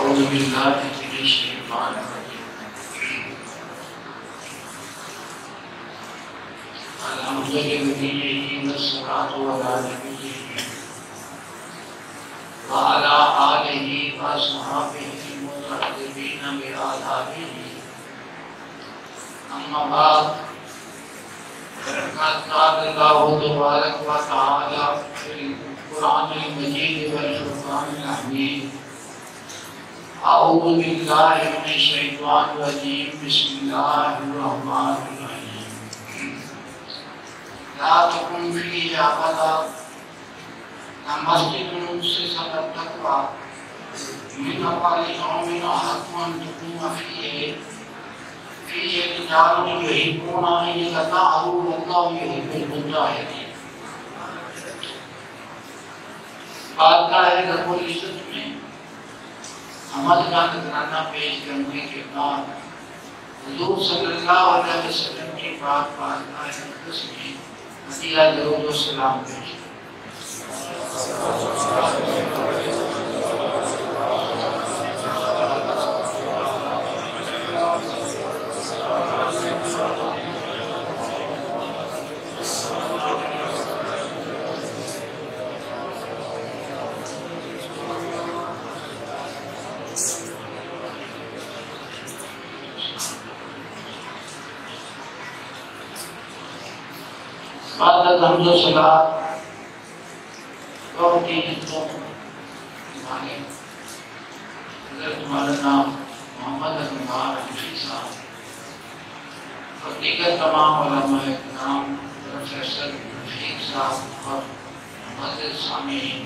أعوذ بالله من الشيطان الرجيم. الحمد لله والصلاة على نبيه وعلى آله وأصحابه المتقين بآدابه. أما بعد، فقد قال الله تبارك وتعالى في القرآن المجيد والفرقان الحميد: أعوذ بالله من الشيطان الرجيم، بسم الله الرحمن الرحيم. لا تكن فيه أبدا مسجد أسس على التقوى من أول يوم أحق أن تقوم فيه رجال يحبون أن يتطهروا والله يحب المطهرين. بارگاہ رب العزت میں عمل کا نذرانہ پیش کرنے کے بعد حضور صلی اللہ علیہ وسلم کی پاک بارگاہ اقدس میں ہدیہ درود و سلام پیش بعد الحمد للہ بہت ہی عزتوں ہمارے حضرت مولانا محمد رūمī صاحب اور دیگر تمام علماء کرام، پروفیسر رفیق صاحب اور معزز سامعین،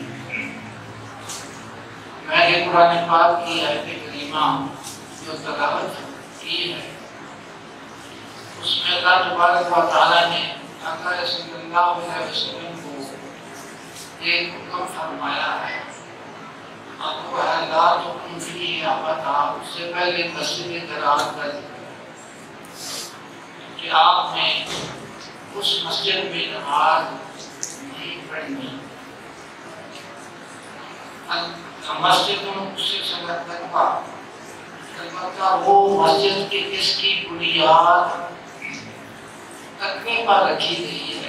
میں نے قرآن پاک کی آیت کریمہ جو تلاوت کی ہے اس میں اللہ تبارک و تعالیٰ نے آقا صلی اللہ علیہ وسلم کو ایک حکم فرمایا ہے. آپ کو لا تکن فیہ ابدا، اس سے پہلے مسجد درار کر کہ آپ نے اس مسجد میں نماز نہیں پڑھنی. مسجد اسس علی التقویٰ، البتہ وہ مسجد کی اس کی بنیاد تقوی پر رکھی گئی ہے.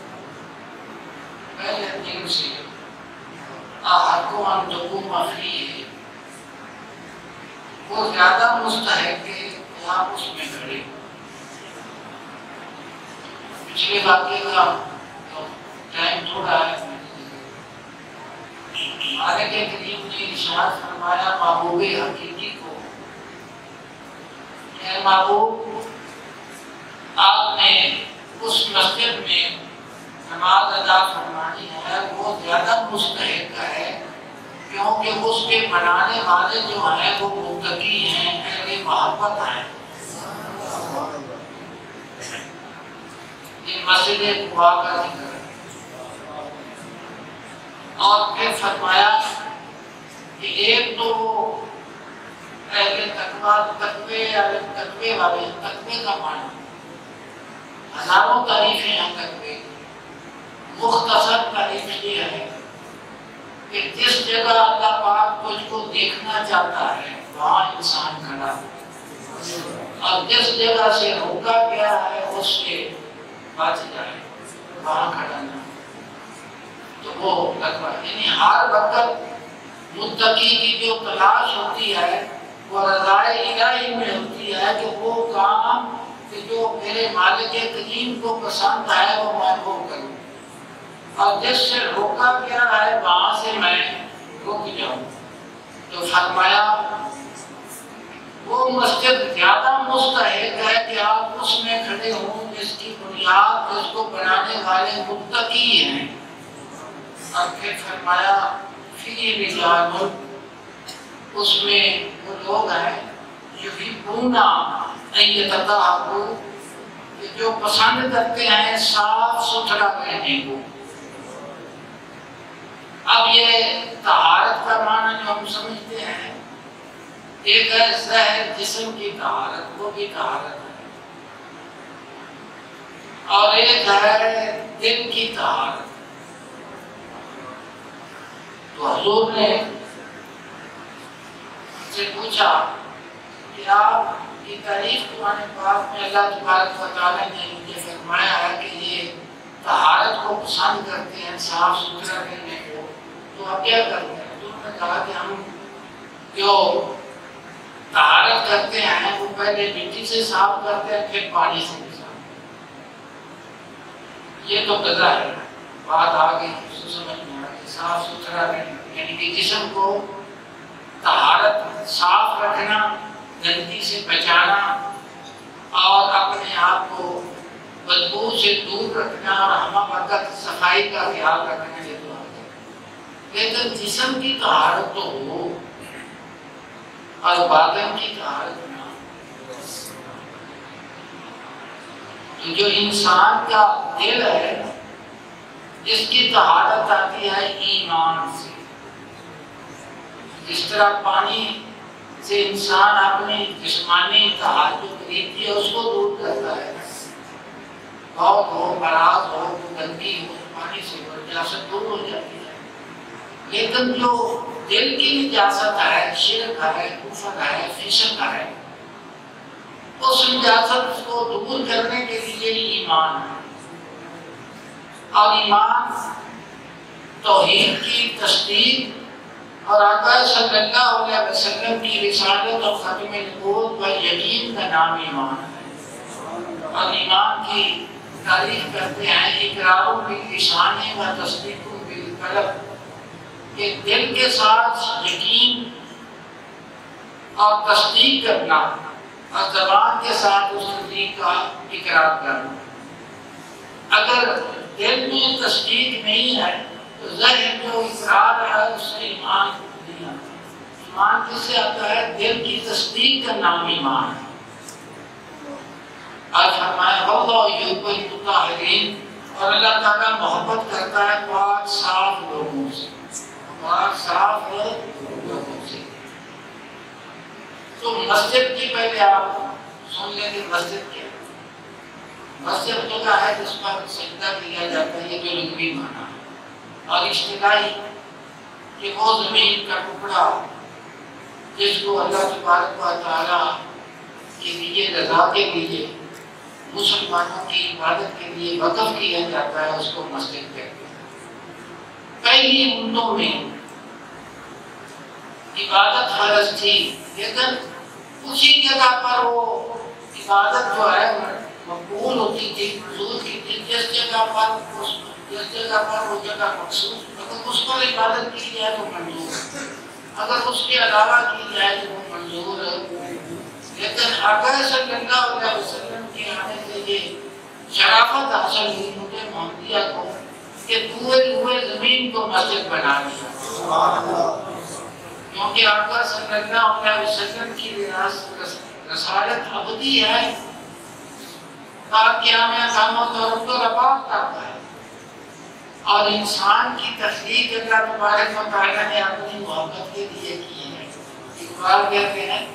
پہلے دن سے احق ان تقوم فیہ، وہ زیادہ مستحق ہے کہ آپ اس میں کھڑے. پچھلے واقعے کا ٹائم تھوڑا ہے. ہمارے کے کریم نے ارشاد فرمایا محبوب حقیقی کو، اے محبوب، آپ نے اس مسجد میں نماز ادا فرمانی ہے، وہ زیادہ مستحق ہے کیونکہ اس کے بنانے والے جو ہیں وہ متقی ہیں، اہل محبت ہیں. یہ مسجد قباء کا ذکر ہے. اور پھر فرمایا کہ ایک تو اہل تقویٰ، تقوی والے، تقوی کا معنی ہزاروں تعریفیں ہیں تقوی. مختصر تعریف یہ ہے کہ جس جگہ اللہ پاک تجھ کو دیکھنا چاہتا ہے وہاں انسان کھڑا ہے، اور جس جگہ سے روکا گیا ہے اس سے بچ جائے وہاں کھڑا نہ. تو وہ تقویٰ یعنی ہر وقت متقی کی جو تلاش ہوتی ہے وہ رضائے الہی میں ہوتی ہے کہ وہ کام کہ جو میرے مالک کریم کو پسند ہے وہ میں وہ کروں، اور جس سے روکا گیا ہے وہاں سے میں رک جاؤں. تو فرمایا وہ مسجد زیادہ مستحق ہے کہ آپ اس میں کھڑے ہوں جس کی بنیاد اس کو بنانے والے متقی ہیں. اور پھر فرمایا فیہ رجال، اس میں وہ لوگ ہیں یحبون ان یتطہروا، جو پسند کرتے ہیں صاف ستھرا رہنے کو. اب یہ طہارت کا معنی جو ہم سمجھتے ہیں، ایک ہے ظاہر جسم کی طہارت، وہ بھی طہارت ہے، اور ایک ہے دل کی طہارت. تو حضور نے سے پوچھا کہ آپ کی تعریف قرآن پاک میں اللہ تبارک و تعالیٰ نے مجھے فرمایا ہے کہ یہ طہارت کو پسند کرتے ہیں، صاف ستھرا رہنے کو، تو آپ کیا کرتے ہیں؟ تو انہوں نے کہا کہ ہم جو طہارت کرتے ہیں وہ پہلے مٹی سے صاف کرتے ہیں، پھر پانی سے بھی صاف۔ یہ تو قضا ہے، بات آ گئی اس سمجھ میں آ گئی، صاف ستھرا رہنا یعنی کہ جسم کو طہارت صاف رکھنا، گندگی سے بچانا اور اپنے آپ کو بدبو سے دور رکھنا اور ہمہ وقت صفائی کا خیال رکھنا، یہ تو آتا ہے۔ لیکن جسم کی طہارت تو ہو اور باطن کی طہارت نہ ہو۔ تو جو انسان کا دل ہے اس کی طہارت آتی ہے ایمان سے۔ جس طرح پانی سے انسان اپنی جسمانی طہارت جو خریدتی ہے اس کو دور کرتا ہے، بہت ہو، براز ہو، گندگی ہو، پانی سے نجاست دور ہو جاتی ہے۔ لیکن جو دل کی نجاست ہے، شرک ہے، کفر ہے، فسق ہے، اس نجاست کو دور کرنے کے لیے ایمان ہے۔ اور ایمان توحید کی تصدیق اور آقا صلی اللہ علیہ وسلم کی رسالت اور ختم نبوت و یقین کا نام ایمان ہے۔ اور ایمان کی تعریف کرتے ہیں اقرار باللسان و تصدیق بالقلب، کہ دل کے ساتھ یقین اور تصدیق کرنا اور زبان کے ساتھ اس تصدیق کا اقرار کرنا۔ اگر دل میں تصدیق نہیں ہے تو ذہن جو اقرار ہے اس سے ایمان نہیں آتا۔ ایمان کس سے آتا ہے؟ دل کی تصدیق کا نام ایمان ہے۔ آج فرمایا واللہ یحب المطہرین، اور اللہ تعالیٰ محبت کرتا ہے پاک صاف لوگوں سے، پاک صاف لوگوں سے۔ تو مسجد کی پہلے آپ سن لیں کہ مسجد کیا ہے۔ مسجد جگہ ہے جس پر سجدہ کیا جاتا ہے، یہ جو لغوی معنی ہے، اور اصطلاحی کہ وہ زمین کا ٹکڑا جس کو اللہ تبارک و تعالیٰ کے لیے، رضا کے لیے، مسلمانوں کی عبادت کے لیے وقف کیا جاتا ہے، اس کو مسجد کہتے ہیں۔ پہلی امتوں میں عبادت فرض تھی، لیکن اسی جگہ پر وہ عبادت جو ہے مقبول ہوتی تھی، حضور کی تھی، جس جگہ پر وہ جگہ مخصوص، اگر اس پر عبادت کی جائے تو منظور ہے، اگر اس کے علاوہ کی جائے تو وہ منظور ہے۔ لیکن آقا صلی اللہ علیہ وسلم کے آنے سے یہ شرافت حاصل ہوئی مجھے محمدیہ کو کہ ہوئے زمین کو مسجد بنا دیا، کیونکہ آقا صلی اللہ علیہ وسلم کی رسالت ابدی ہے، قیامت اور رباط کرتا ہے۔ اور انسان کی تخلیق اللہ تبارک و تعالیٰ نے اپنی محبت کے لیے کی ہے۔ اقبال کہتے ہیں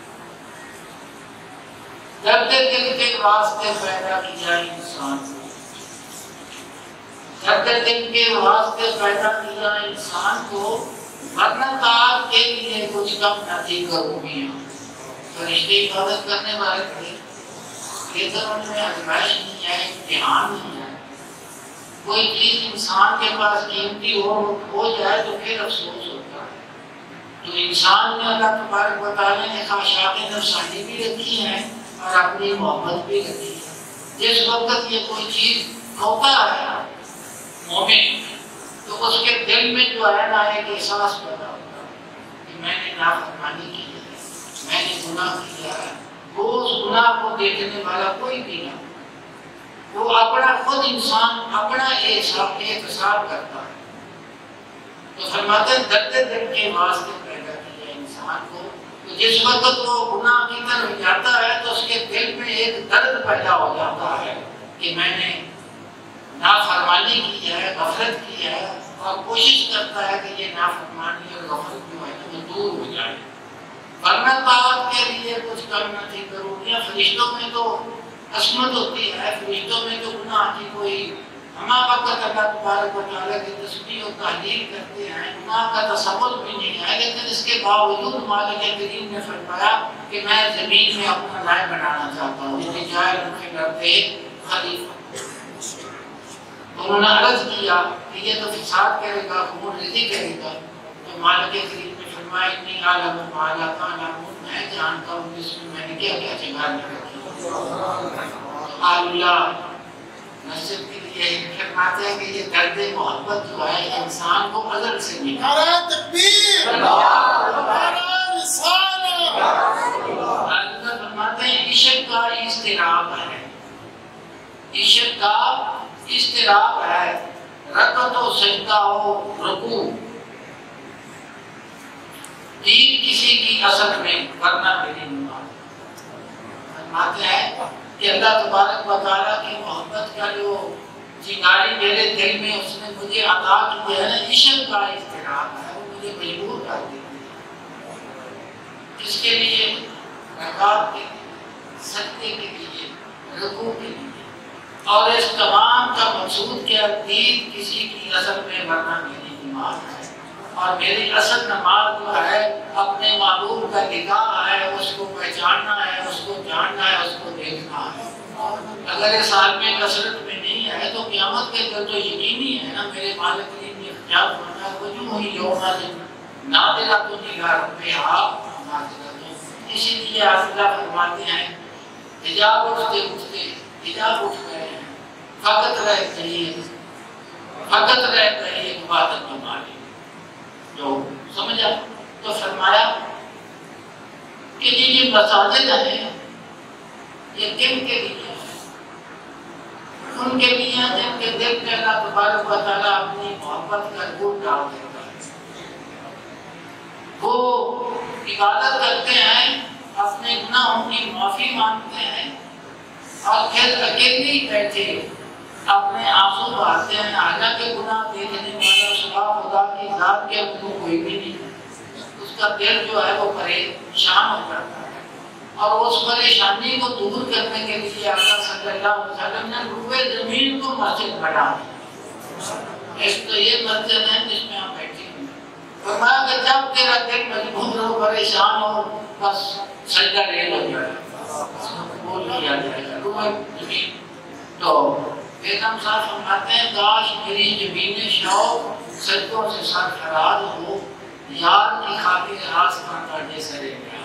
درد دل کے واسطے پیدا کیا انسان کو، درد دل کے واسطے پیدا کیا انسان کو، ورنہ آپ کے لیے کچھ کم نہ تھی رومیاں۔ فرشتے عبادت کرنے والے تھے، لیکن ان میں آزمائش نہیں ہے، امتحان نہیں ہے۔ کوئی چیز انسان کے پاس قیمتی ہو جائے تو پھر افسوس ہوتا ہے۔ تو انسان میں اللہ تبارک و تعالیٰ نے خواہشات نفسانی بھی رکھی ہیں اور اپنی محبت بھی رکھی ہے۔ جس وقت یہ کوئی چیز ہوتا ہے مومن تو اس کے دل میں جو ہے نا ایک احساس پیدا ہوتا ہے کہ میں نے نافرمانی کی ہے، میں نے گناہ کیا ہے۔ وہ اس گناہ کو دیکھنے والا کوئی بھی نہ، وہ اپنا خود انسان اپنا احتساب کرتا ہے۔ تو فرماتے ہیں درد دل کے واسطے پیدا کیا انسان کو، تو جس وقت وہ گناہ کی طرف جاتا ہے تو اس کے دل میں ایک درد پیدا ہو جاتا ہے کہ میں نے نافرمانی کی ہے، غفلت کی ہے، اور کوشش کرتا ہے کہ یہ نافرمانی اور غفلت جو ہے وہ دور ہو جائے۔ ورنہ طاعت کے لیے کچھ کم نہ تھی ضروریاں۔ فرشتوں میں تو عصمت ہوتی ہے، فرشتوں میں تو گناہ کی کوئی ہم وقت اللہ تبارک و تعالیٰ کی تسبیح و تحلیل کرتے ہیں، گناہ کا تصور بھی نہیں ہے، لیکن اس کے باوجود مالک کریم نے فرمایا کہ میں زمین میں اپنا رائے بنانا چاہتا ہوں، یہ جائے فی الارض خلیفہ۔ انہوں نے عرض کیا کہ یہ تو فساد کرے گا، خون ریزی کرے گا، تو مالک کریم نے فرمایا انی اعلم ما لا تعلمون، میں جانتا ہوں کہ اس میں نے کیا کیا جگہ رکھی۔ اللہ مسجد کے لیے فرماتے ہیں کہ یہ درد محبت جو ہے انسان کو ازل سے ملا۔ نعرہ تکبیر، نعرہ رسالہ۔ اللہ فرماتے ہیں عشق کا اضطراب ہے، عشق کا اضطراب ہے، رکعت و سجدہ ہو رکوع، دین کسی کی اصل میں ورنہ میری نماز۔ فرماتے ہیں کہ اللہ تبارک و تعالیٰ کی محبت کا جو چنگاری میرے دل میں اس نے مجھے عطا کی ہے نا، عشق کا اضطراب ہے، وہ مجھے مجبور کر دیتی ہے۔ اس کے لیے رکعت کے لیے، سجدے کے لیے، رکوع کے لیے، اور اس تمام کا مقصود کیا؟ دین کسی کی اصل میں ورنہ میری نماز ہے، اور میری اصل نماز جو ہے اپنے معبود کا نگاہ ہے، اس کو پہچاننا ہے، اس کو جاننا ہے، اس کو دیکھنا ہے۔ اگر اس حال میں کثرت میں نہیں ہے تو قیامت کے دن تو یقینی ہے نا، میرے مالک نے اختیار فرمایا وجوہ یومئذ ناظرۃ الی ربہا ناظرۃ۔ اسی لیے اللہ فرماتے ہیں حجاب اٹھتے اٹھتے حجاب اٹھ گئے ہیں، فقط رہ گئی عبادت ہماری۔ جو سمجھا تو فرمایا کہ یہ مساجد ہیں یہ کن کے لیے ہیں؟ ان کے لیے ہیں جن کے دل میں اللہ تبارک و تعالیٰ اپنی محبت کا نور ڈال دیتا ہے، وہ عبادت کرتے ہیں، اپنے گناہوں کی معافی مانگتے ہیں، اور پھر اکیلے بیٹھے اپنے آنسو بہاتے ہیں، حالانکہ گناہ دیکھنے والا سوا خدا کی ذات کے اندر کوئی بھی نہیں ہے۔ اس کا دل جو ہے وہ پریشان ہو جاتا ہے، اور اس پریشانی کو دور کرنے کے لیے آقا صلی اللہ علیہ وسلم نے روئے زمین کو مسجد بنا دیا۔ اس تو یہ مسجد ہے جس میں ہم بیٹھے ہیں۔ فرمایا کہ جب تیرا دل مجبور ہو، پریشان ہو، بس سجدہ ریل ہو جائے، بول لیا جائے گا روئے زمین۔ تو بیگم صاحب فرماتے ہیں کاش میری زمین شوق سجدوں سے سرفراز ہو، یار کی خاطر آسمان کا جیسے رہ گیا۔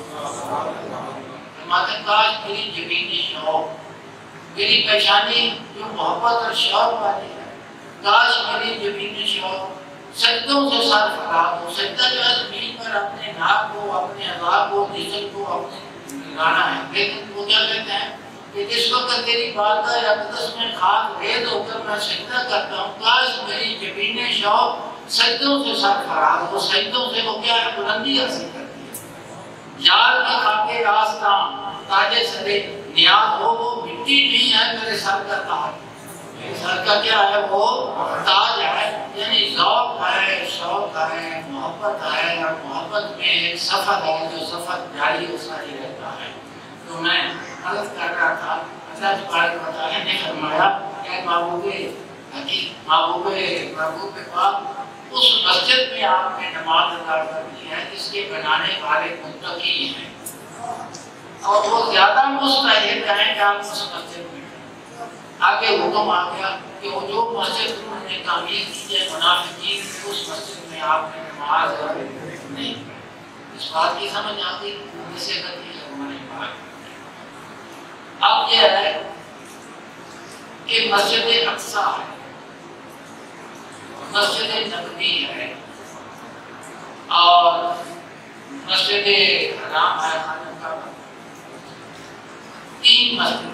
فرماتے ہیں کاش میری زمین شوق، میری پریشانی جو محبت اور شوق والی ہے، کاش میری زمین شوق سجدوں سے سرفراز ہو۔ سجدہ جو ہے زمین پر اپنے ناک کو، اپنے اعضاء کو، جسم کو اپنے لگانا ہے، لیکن وہ کیا کہتے ہیں کہ جس وقت تیری بارگاہ اقدس میں خاک ریز ہو کر میں سجدہ کرتا ہوں، کاش میری زمین شوق سجدوں سے سرفراز ہو۔ سجدوں سے وہ کیا ہے؟ بلندی حاصل کرتی ہے۔ یار کی خاطر آستان تاج سر نیاز ہو، وہ مٹی نہیں ہے میرے سر کا تاج، میرے سر کا کیا ہے؟ وہ تاج ہے، یعنی ذوق ہے، شوق ہے، محبت ہے، اور محبت میں ایک سفر ہے جو سفر جاری و ساری رہتا ہے۔ تو میں عرض کر رہا تھا اللہ تبارک و تعالیٰ نے فرمایا کہ محبوب حقیق محبوب پاک اس مسجد میں آپ نے نماز ادا کرنی ہے جس کے بنانے والے متقی ہیں، اور وہ زیادہ مستحق ہیں کہ آپ اس مسجد میں آگے حکم آ گیا کہ وہ جو مسجد انہوں نے تعمیر کی ہے منافقین، اس مسجد میں آپ نے نماز نہیں۔ اس بات کی سمجھ آتی جسے کرتی ہے ہمارے پاس۔ اب یہ ہے کہ مسجد اقصی ہے، مسجد نبوی ہے، اور مسجد حرام ہے، خانہ کعبہ، تین مسجد۔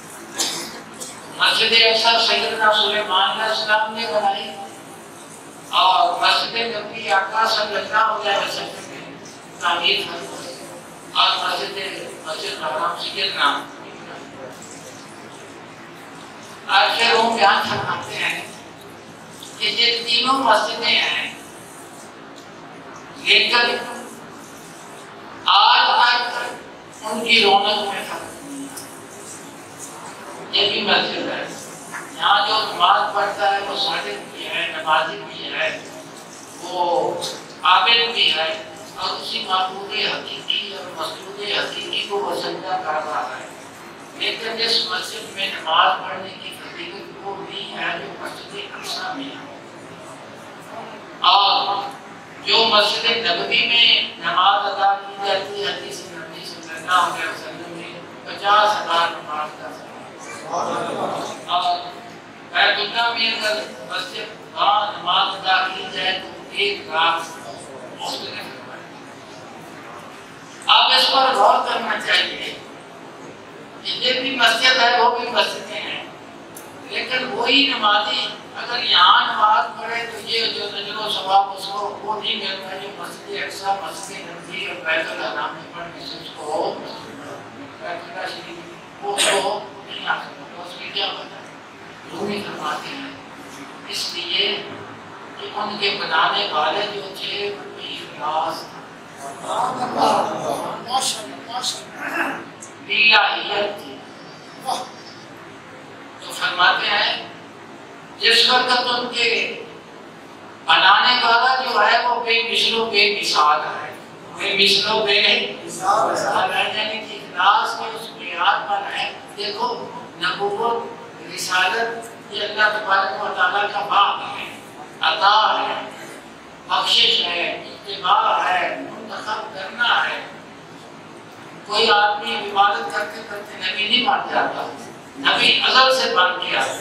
مسجد اقصی سیدنا سلیمان علیہ السلام نے بنائی، اور مسجد نبوی آقا صلی اللہ علیہ وسلم نے تعمیر کی، اور مسجد حرام سیدنا آخر وہ بیان فرماتے ہیں کہ یہ تینوں مسجدیں ہیں، لیکن آج تک ان کی رونق میں فرق نہیں ہے۔ یہ بھی مسجد ہے، یہاں جو نماز پڑھتا ہے وہ صادق بھی ہے، نمازی بھی ہے، وہ عابد بھی ہے، اور اسی معبود حقیقی اور مسجود حقیقی کو وہ سجدہ کر رہا ہے۔ لیکن اس مسجد میں نماز پڑھنے کی فضیلت وہ نہیں ہے جو مسجد اقصیٰ میں ہے، اور جو مسجد نبوی میں نماز ادا کی جاتی ہے حدیث نبی صلی اللہ علیہ وسلم نے 50,000 نماز کا ثواب، اور بیت اللہ میں اگر مسجد وہاں نماز ادا کی جائے تو 1 لاکھ مختلف ہے۔ اب اس پر غور کرنا چاہیے کہ یہ بھی مسجد ہے، وہ بھی مسجدیں ہیں، لیکن وہی نمازی اگر یہاں نماز پڑھے تو یہ جو اجر و ثواب اس کو وہ نہیں ملتا جو مسجد اقصیٰ، مسجد نبوی اور بیت الحرام میں پڑھنے سے اس کو بیت اللہ شریف وہ نہیں آ سکتا۔ اس کی کیا وجہ ہے؟ رومی فرماتے ہیں اس لیے کہ ان کے بنانے والے جو تھے ان میں اخلاص الہیت تھی۔ تو فرماتے ہیں جس وقت ان کے بنانے والا جو ہے وہ بے مثل و بے مثال ہے، بے مثل و بے مثال ہے، یعنی کہ اخلاص کے اس بنیاد پر ہے۔ دیکھو نبوت، رسالت یہ اللہ تبارک و تعالیٰ کا باغ ہے، عطا ہے، بخشش ہے، اتباع ہے، منتخب کرنا ہے۔ کوئی آدمی عبادت کرتے کرتے نبی نہیں بن جاتا، نبی ازل سے بن کے آتے،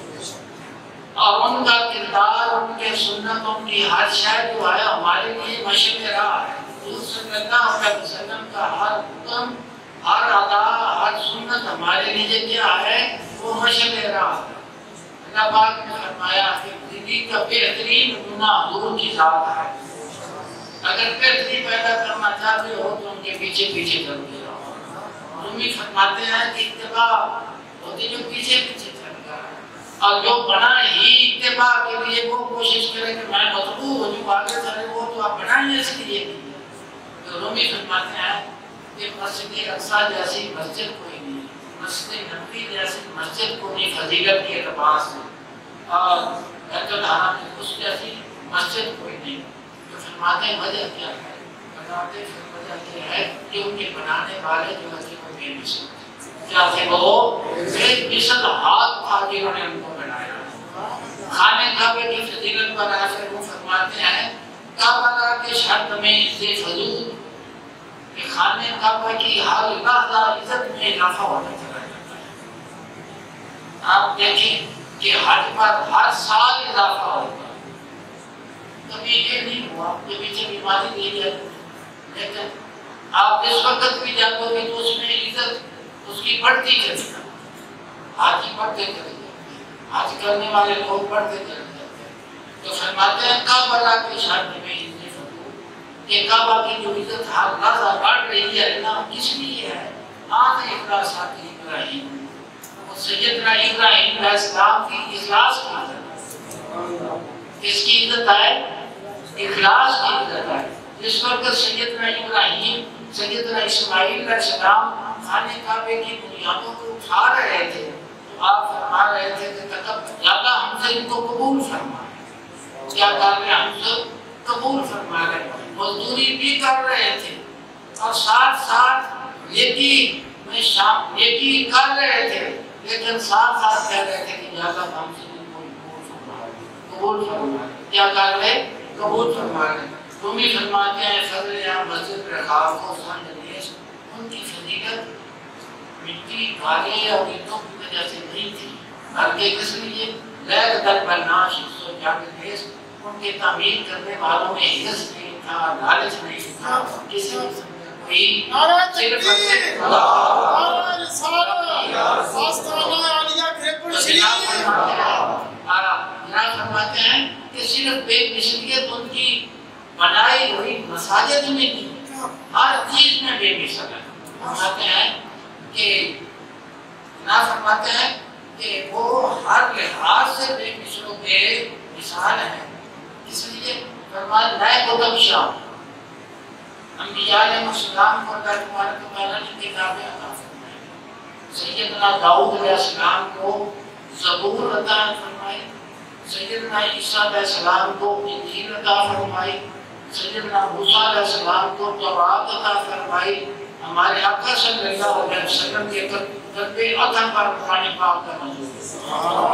اور ان کا کردار، ان کے سنت، ان کی ہر شے جو ہے ہمارے لیے مشعل راہ ہے۔ حضور صلی اللہ علیہ وسلم کا ہر حکم، ہر ادا، ہر سنت ہمارے لیے کیا ہے؟ وہ مشعل راہ ہے۔ اللہ پاک نے فرمایا کہ زندگی کا بہترین نمونہ حضور کی ذات ہے، اگر بہتری پیدا کرنا چاہتے ہو تو ان کے پیچھے پیچھے چلتے رہو۔ رومی فرماتے ہیں کہ اتباع ہوتی جو پیچھے پیچھے چل رہا ہے، اور جو بنا ہی اتباع کے لیے وہ کوشش کرے کہ میں مطلوب ہو جو آگے چلے، وہ تو آپ بنائیں اس کے لیے نہیں ہے۔ تو رومی فرماتے ہیں کہ مسجد اقصیٰ جیسی مسجد کوئی نہیں، مسجد نبوی جیسی مسجد کو نہیں فضیلت کے اعتبار سے، اور بیت الحرام میں اس جیسی مسجد کوئی نہیں۔ تو فرماتے ہیں وجہ کیا ہے؟ بتاتے ہیں وجہ کیا ہے کہ ان کے بنانے والے جو ہے وہ بے مثل کیا تھے، وہ بے مثل ہاتھ تھا جنہوں نے ان کو بنایا۔ خانے کعبے کی فضیلت پر آ کر وہ فرماتے ہیں کعبہ کے شرط میں سے فضول کہ خانے کعبہ کی ہر لحظہ عزت میں اضافہ ہوتا چلا جاتا ہے۔ آپ دیکھیں کہ حج پر ہر سال اضافہ ہوتا ہے، کبھی یہ نہیں ہوا کہ پیچھے بیماری دی جائے، لیکن آپ جس وقت بھی جاتے ہو تو اس میں عزت اس کی بڑھتی چلی جاتی ہے، حاجی بڑھتے چلے جاتے ہیں، حج کرنے والے لوگ بڑھتے چلے جاتے ہیں۔ تو فرماتے ہیں کعبہ کی شان میں کہ کعبہ کی جو عزت ہر لحظہ بڑھ رہی ہے نا، اس لیے ہے آج اخلاصات ابراہیم، وہ سیدنا ابراہیم علیہ السلام کی اخلاص کی عزت، اس کی عزت ہے اخلاص کی عزت ہے۔ جس وقت سیدنا ابراہیم، سیدنا اسماعیل علیہ السلام خانے کعبے کی بنیادوں کو اٹھا رہے تھے تو آپ فرما رہے تھے کہ اللہ ہم سے ان کو قبول فرما، کیا کر رہے ہم سے قبول فرما رہے، مزدوری بھی کر رہے تھے اور ساتھ ساتھ نیکی میں نیکی کر رہے تھے، لیکن ساتھ ساتھ کہہ رہے تھے کہ اللہ ہم سے ان کو قبول فرما، کیا کر رہے؟ قبول فرما رہے۔ رومی فرماتے ہیں فضل یا مسجد رکھاو کو سنجنیش، ان کی فضیلت مٹی گھاگے اور اینٹوں کی وجہ سے نہیں تھی، بلکہ کس لیے لیک در بناش سو جانگنیش، ان کے تعمیر کرنے والوں میں حرص نہیں تھا، لالچ نہیں تھا، کسی قسم کا کوئی صرف جناب فرماتے ہیں کہ صرف بے مثلیت ان کی بنائی ہوئی مساجد میں نہیں، ہر چیز میں بے مثل ہے۔ فرماتے ہیں کہ جناب فرماتے ہیں کہ وہ ہر لحاظ سے بے مثل و بے مثال ہے، اس لیے فرمایا نئے کتب شاہ انبیاء علیہ السلام کو اللہ تبارک و تعالیٰ نے کتابیں عطا فرمائیں۔ سیدنا داؤد علیہ السلام کو زبور عطا فرمائی، سیدنا عیسیٰ علیہ السلام کو انجیل عطا فرمائی، سیدنا موسیٰ علیہ السلام کو تورات عطا فرمائی، ہمارے آقا صلی اللہ علیہ وسلم کے قدر عطا پر قرآن پاک کا نزول،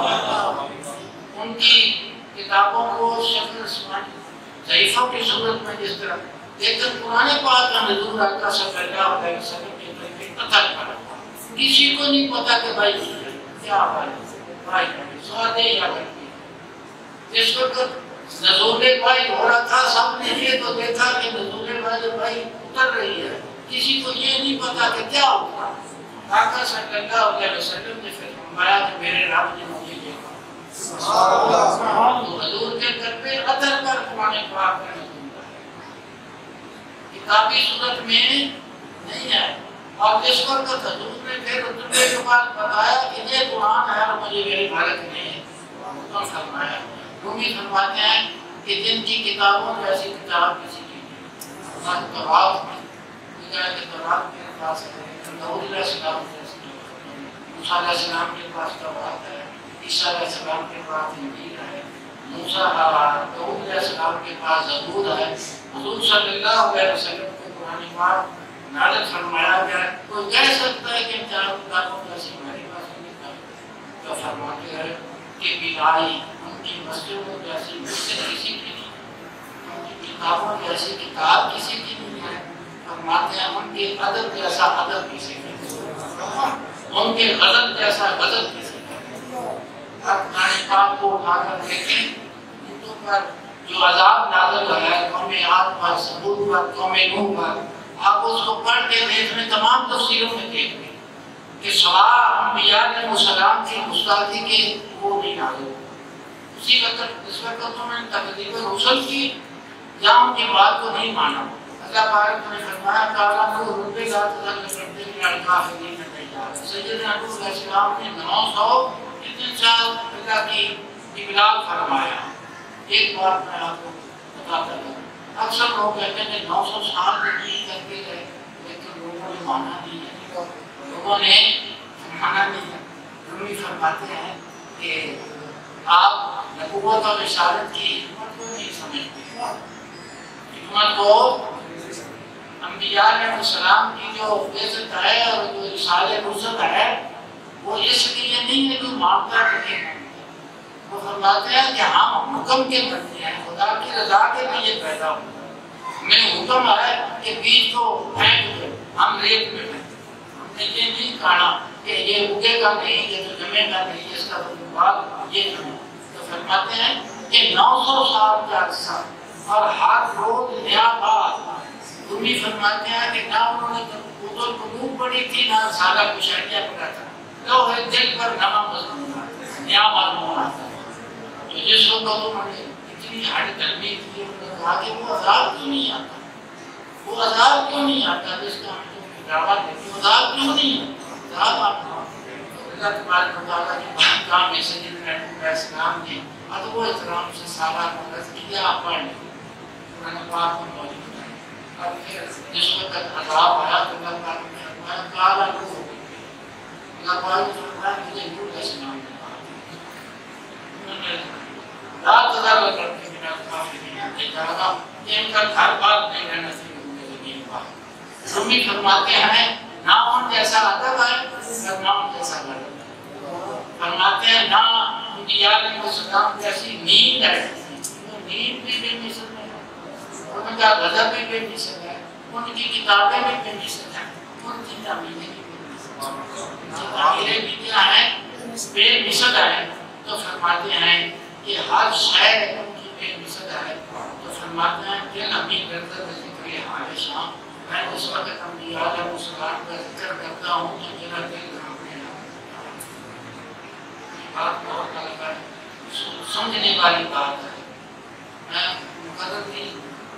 ان کی کتابوں کو شکل ضعیفوں کی صورت میں جس طرح، لیکن قرآن پاک کا نزول آقا صلی اللہ علیہ وسلم کے قدر عطا پر کسی کو نہیں پتا کہ بھائی کیا بھائی سوادے یا کرتے اس وقت نزول بھائی ہو رہا تھا، سب نے یہ تو دیکھا کہ نزول بھائی اتر رہی ہے، کسی کو یہ نہیں پتا کہ کیا ہوگا۔ آقا صلی اللہ علیہ وسلم نے پھر فرمایا کہ میرے رب نے مجھے دیکھا، حضور کے در پہ قدر پر قرآن پاک کا نزول ہے، کتابی صورت میں نہیں ہے۔ اور اس وقت حضور نے پھر اتنے کے بعد بتایا کہ یہ قرآن ہے اور مجھے میرے مالک نے حکم فرمایا۔ رومی فرماتے ہیں کہ جن کی کتابوں جیسی کتاب کسی کی نہیں، تورات میں کہ تورات میرے پاس ہے، داؤد علیہ السلام جیسی، موسیٰ علیہ السلام کے پاس تورات ہے، عیسیٰ علیہ السلام کے پاس انجیل ہے، داؤد علیہ السلام کے پاس زبور ہے، حضور صلی اللہ علیہ وسلم کو قرآن پاک نازل فرمایا گیا۔ کوئی کہہ سکتا ہے کہ ان چاروں کتابوں جیسی ہمارے پاس نہیں تھا، تو فرماتے ہیں کہ بلائی ان کی مسجدوں جیسی مسجد کسی کی نہیں، ان کی کتابوں جیسی کتاب کسی کی نہیں ہے، فرماتے ہیں ان کے ادب جیسا ادب کسی کا نہیں، ان کے غضب جیسا غضب کسی کا نہیں۔ اب قرآن پاک کو اٹھا کر دیکھیں، ان پر جو عذاب نازل ہے قوم عاد پر، ثمود پر، قوم نوح پر، آپ اس کو پڑھ کے دیکھ میں تمام تفسیروں میں دیکھ لیں کہ سوا انبیاء علیہ السلام کی گستاخی کے وہ نہیں نازل، اسی وقت اس وقت انہوں نے تکذیب رسل کی یا ان کی بات کو نہیں مانا۔ اللہ پاک نے فرمایا کہ ’آلام کو روپے لا تذل کرتے ہیں الکافرین میں تیار۔ سیدنا نوح علیہ السلام نے 900 سال اللہ کی ابلاغ فرمایا۔ ایک بات میں آپ کو بتاتا ہوں، اکثر لوگ کہتے ہیں کہ 900 سال نہیں کرتے گئے، لیکن لوگوں نے مانا نہیں ہے، لوگوں نے مانا نہیں ہے۔ رومی فرماتے ہیں کہ آپ نبوت اور رسالت کی حکمت کو نہیں سمجھتے، حکمت کو انبیاء علیہ السلام کی جو عزت ہے اور جو رسالت رسل ہے وہ اس لیے نہیں ہے کہ مانتا نہیں ہے، وہ فرماتے ہیں کہ ہم حکم کے بندے ہیں، خدا کی رضا کے لیے پیدا ہوئے، ہمیں حکم ہے کہ بیج کو پھینک دو، ہم ریت میں پھینک، ہم نے یہ نہیں کہا کہ یہ اگے گا نہیں، یہ تو جمے گا نہیں، اس کا بعد یہ جمے۔ تو فرماتے ہیں کہ 900 سال کا عرصہ اور ہر روز نیا بات۔ رومی فرماتے ہیں کہ نہ انہوں نے قدر قلوب پڑھی تھی، نہ سالہ کشاریہ پڑھا تھا، لوح دل پر نیا مضمون آتا، نیا معلوم آتا۔ تو جس وقت انہوں نے اتنی ہر تلبیت کی، انہوں نے کہا کہ وہ عذاب کیوں نہیں آتا، وہ عذاب کیوں نہیں آتا جس کا ہم کو دعویٰ دیتے، وہ عذاب کیوں نہیں آتا، عذاب آتا۔ اللہ تبارک و تعالیٰ کے کام میں سیدنا نوح علیہ السلام نے ادب و احترام سے سارا مدد کیا، پڑھ قرآن پاک میں موجود ہے۔ اور پھر جس وقت عذاب آیا تو اللہ پاک نے فرمایا قال نوح، اللہ پاک نے فرمایا مجھے نوح علیہ السلام نے کہا لا تذر کرتے بنا کافرین تجارہ، کہ ان کا گھر بات نہیں رہنا چاہیے زمین پر۔ رومی فرماتے ہیں نہ ان جیسا ادب ہے اور نہ ان جیسا غضب ہے، فرماتے ہیں نہ انبیاء علیہ السلام جیسی نیند ہے، وہ نیند بھی بے مثل ہے، ان کا غضب بھی بے مثل ہے، ان کی کتابیں بھی بے مثل ہیں، ان کی تعمیریں بھی بے مثل ہیں، تعمیریں بھی کیا ہیں، بے مثل ہیں۔ تو فرماتے ہیں کہ ہر شے ان کی بے مثل ہے۔ تو فرماتے ہیں کہ نبی کرتا ہے ذکر حال شام، میں اس وقت انبیاء علیہ السلام کا ذکر کرتا ہوں تو میرا دل کانپنے لگتا ہے۔ یہ بات بہت الگ ہے، سمجھنے والی بات ہے، میں مقرر نہیں،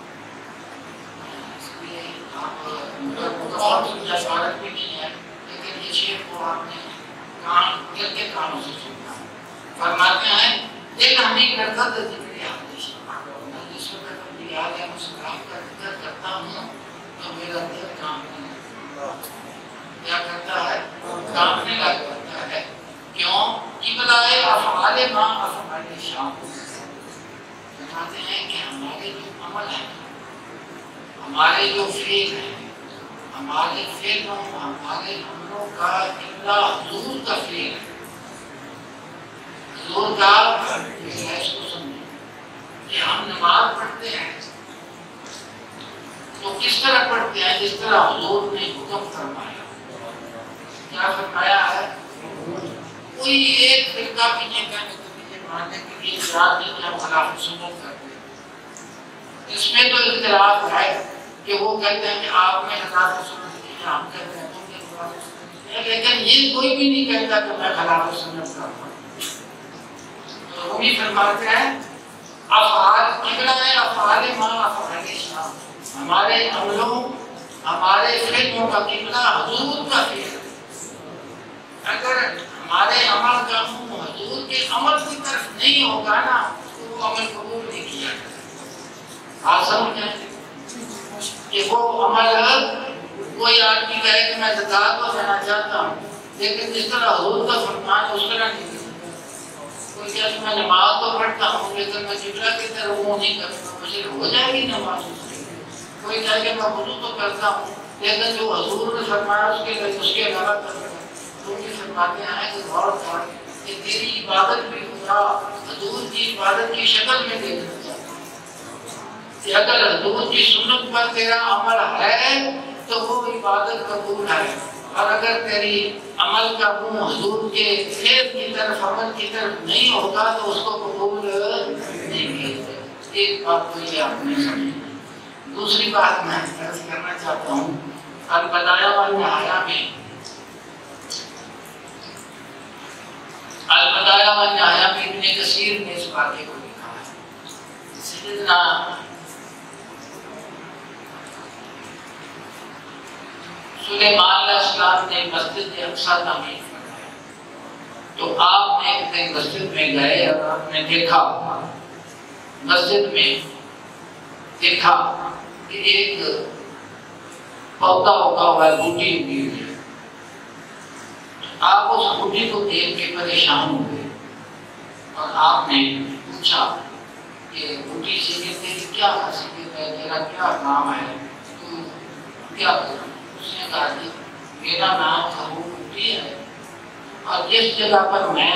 اس لیے آپ اور کی جشارت بھی نہیں ہے، لیکن یہ شعر کو آپ نے کان دل کے کانوں سے سنا۔ فرماتے ہیں دل ہمیں کرتا تھا ذکر حال شام، میں جس وقت انبیاء علیہ السلام کا ذکر کرتا ہوں تو میرا دل کانپنے لگتا ہے، کیا کرتا ہے، کانپنے لگتا ہے۔ کیوں؟ قبلہ افعال ما افعال شام فرماتے ہیں کہ ہمارے جو عمل ہے، ہمارے جو فعل ہے، ہمارے فعلوں ہمارے عملوں کا قبلہ حضور کا فعل ہے، حضور کا ہے۔ اس کو سمجھیں کہ ہم نماز پڑھتے ہیں تو کس طرح پڑھتے ہیں؟ جس طرح حضور نے حکم فرمایا۔ کیا فرمایا ہے؟ کوئی ایک فرقہ بھی نہیں کہنے کے لیے ماننے کے لیے اعتراض نہیں کہ ہم خلاف سنت کرتے ہیں۔ اس میں تو اختلاف ہے کہ وہ کہتے ہیں کہ آپ نے خلاف سنت کی، ہم کہتے ہیں تم نے خلاف سنت کی، لیکن یہ کوئی بھی نہیں کہتا کہ میں خلاف سنت کرتا ہوں۔ تو رومی فرماتے ہیں افعال قبلہ ہے، افعال ما افعال شام، ہمارے عملوں ہمارے فعلوں کا قبلہ حضور کا فعل ہے۔ اگر ہمارے عمل کا منہ حضور کے عمل کی طرف نہیں ہوگا نا تو وہ عمل قبول نہیں کیا جائے۔ آپ سمجھیں کہ وہ عمل، کوئی آدمی کہے کہ میں زکوٰۃ کو دینا چاہتا ہوں لیکن جس طرح حضور کا فرمان ہے اس طرح نہیں کرتا۔ کوئی کہے کہ میں نماز تو پڑھتا ہوں لیکن میں قبلہ کی طرف منہ نہیں کرتا، مجھے ہو جائے گی نماز۔ کوئی کہے کہ میں وضو تو کرتا ہوں لیکن جو حضور نے فرمایا اس کے علاوہ کرتا ہوں۔ تو یہ فرماتے ہیں کہ غور کر کہ تیری عبادت بھی خدا حضور کی عبادت کی شکل میں دیکھنا چاہتا ہے کہ اگر حضور کی سنت پر تیرا عمل ہے تو وہ عبادت قبول ہے، اور اگر تیری عمل کا منہ حضور کے فعل کی طرف عمل کی طرف نہیں ہوگا تو اس کو قبول نہیں کیا جائے۔ ایک بات تو یہ آپ نے سمجھی۔ دوسری بات میں عرض کرنا چاہتا ہوں، البدایہ والنہایہ میں البدایہ والنہایہ میں ابن کثیر نے اس واقعے کو لکھا ہے۔ سیدنا سلیمان علیہ السلام نے مسجد اقصیٰ تعمیر فرمایا، تو آپ نے ایک دن مسجد میں گئے اور آپ نے دیکھا، مسجد میں دیکھا کہ ایک پودا اگا ہوا ہے، بوٹی اگی ہوئی ہے۔ آپ اس بوٹی کو دیکھ کے پریشان ہو گئے اور آپ نے پوچھا کہ بوٹی سے کہ تیری کیا خاصیت ہے، تیرا کیا نام ہے، تو کیا کروں؟ اس نے کہا کہ میرا نام خروف بوٹی ہے، اور جس جگہ پر میں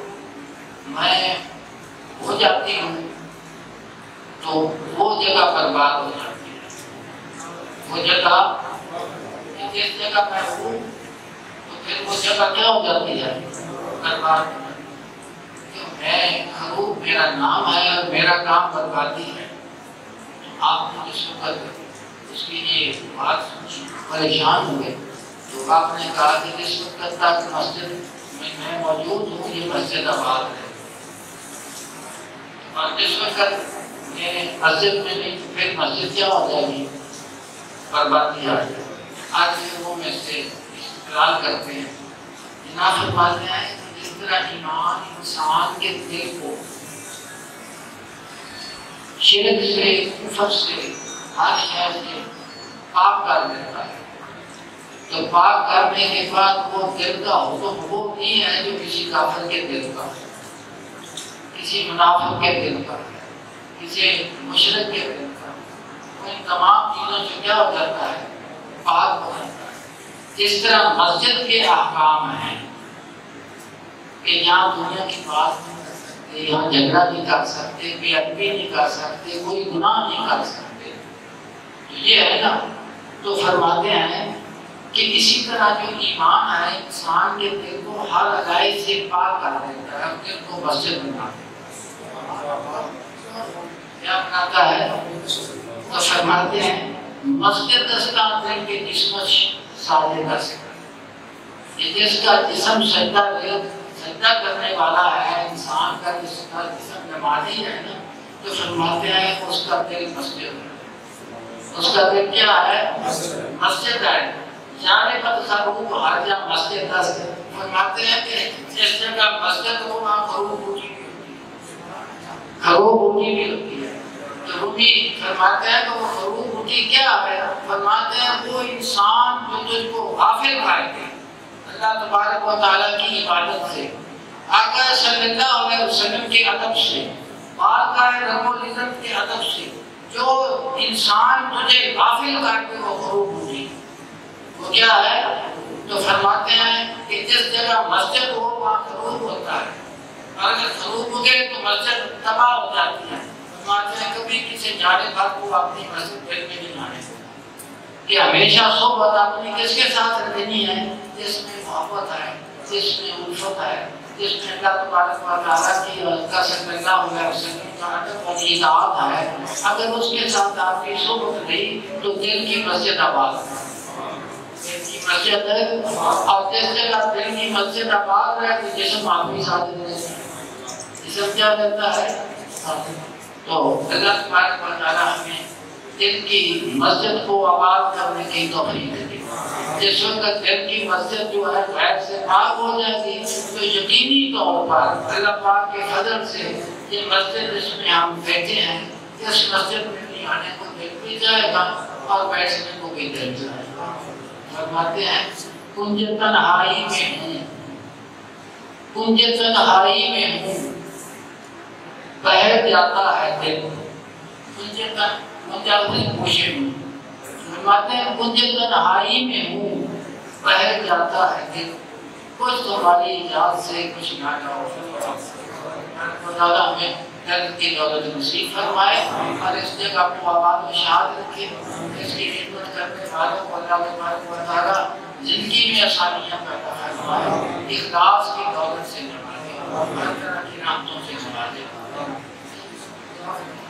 ہو جاتی ہوں تو وہ جگہ برباد ہو جاتی ہے۔ وہ جگہ جس جگہ میں ہوں تو پھر وہ جگہ کیا ہو جاتی ہے؟ برباد ہو جاتی ہے۔ میں خروف میرا نام ہے اور میرا کام بربادی ہے۔ تو آپ نے جس وقت اس کی یہ بات سنی پریشان ہوئے تو آپ نے کہا کہ جس وقت تک مسجد میں موجود ہوں یہ مسجد آباد ہے، اور جس وقت میں مسجد میں نہیں پھر مسجد کیا ہو جائے گی؟ بربادی آ جائے۔ آج لوگوں میں سے استقلال کرتے ہیں، جناب فرماتے ہیں کہ جس طرح ایمان انسان کے دل کو شرک سے، کفر سے، ہر شے سے پاک کر دیتا ہے، تو پاک کرنے کے بعد وہ دل کا حکم وہ نہیں ہے جو کسی کافر کے دل کا ہے، کسی منافق کے دل کا ہے، کسی مشرک کے دل کا، ان تمام چیزوں سے کیا ہو جاتا ہے؟ پاک ہو جاتا ہے۔ جس طرح مسجد کے احکام ہیں کہ یہاں دنیا کی بات نہیں کر سکتے، یہاں جھگڑا نہیں کر سکتے، بے ادبی نہیں کر سکتے، کوئی گناہ نہیں کر سکتے، تو یہ ہے نا۔ تو فرماتے ہیں کہ اسی طرح جو ایمان ہے انسان کے دل کو ہر اگائی سے پاک کر دیتا ہے، دل کو مسجد بنا دیتا ہے۔ کیا بناتا ہے؟ تو فرماتے ہیں مسجد اس کا دل کے جسم ساجدہ سے، یہ جس کا جسم سجدہ کرنے والا ہے، انسان کا جس کا جسم نمازی ہے نا، تو فرماتے ہیں اس کا دل مسجد ہے، اس کا دل کیا ہے؟ مسجد ہے۔ جانے پر خروف ہر جا مسجد دست، فرماتے ہیں کہ جس جگہ مسجد ہو وہاں خروف بوٹی بھی ہوتی ہے، خروف بوٹی بھی ہوتی ہے۔ تو رومی فرماتے ہیں کہ وہ خروف بوٹی کیا ہے؟ فرماتے ہیں وہ انسان جو تجھ کو غافل رہے گا اللہ تبارک و تعالیٰ کی عبادت سے، آقا صلی اللہ علیہ وسلم کے ادب سے، بارگاہ رب العزت کے ادب سے جو انسان تجھے غافل کر کے وہ خروب ہوگی، وہ کیا ہے؟ تو فرماتے ہیں کہ جس جگہ مسجد ہو وہاں خروب ہوتا ہے، اور اگر خروب ہو گئے تو مسجد تباہ ہو جاتی ہے۔ فرماتے ہیں کبھی کسی جانے بھر کو اپنی مسجد پھر میں نہیں جانے کو، کہ ہمیشہ صحبت اپنی کس کے ساتھ رہنی ہے؟ جس میں محبت ہے، جس میں الفت ہے، جس میں اللہ تبارک و تعالیٰ کی اور کا صلی اللہ علیہ وسلم کا ادب اور اطاعت ہے۔ اگر اس کے ساتھ آپ کی صحبت رہی تو دل کی مسجد آباد ہے، دل کی مسجد ہے، اور جس جگہ دل کی مسجد آباد ہے تو جسم آپ کی ساتھ رہتا ہے، جسم کیا رہتا ہے؟ تو اللہ تبارک و تعالیٰ ہمیں دل کی مسجد کو آباد کرنے کی توفیق دے۔ جس وقت دل کی مسجد جو ہے غیر سے پاک ہو جائے گی تو یقینی طور پر اللہ پاک کے فضل سے یہ مسجد جس میں ہم بیٹھے ہیں، اس مسجد میں بھی آنے کو دل بھی جائے گا اور بیٹھنے کو بھی دل جائے گا۔ فرماتے ہیں کنج تنہائی میں ہوں، کنج تنہائی میں ہوں، بہہ جاتا ہے دل، کنج پوشے ہوں۔ فرماتے ہیں کنج تنہائی میں ہوں، بہہ جاتا ہے دل، کچھ تمہاری یاد سے کچھ نہ جاؤ۔ خدا ہمیں درد کی دولت نصیب فرمائے اور اس جگہ کو آباد و شاد رکھے، اس کی خدمت کرنے والوں کو اللہ تبارک و تعالیٰ زندگی میں آسانیاں پیدا فرمائے، اخلاص کی دولت سے نوازے، ہر طرح کی رحمتوں سے نوازے۔